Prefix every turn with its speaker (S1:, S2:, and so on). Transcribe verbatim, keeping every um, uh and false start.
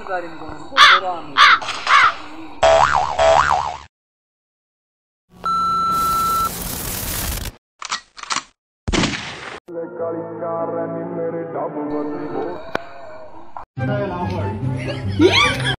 S1: کاری میکنم قرآن
S2: काली कार रैनी मेरे डब बदली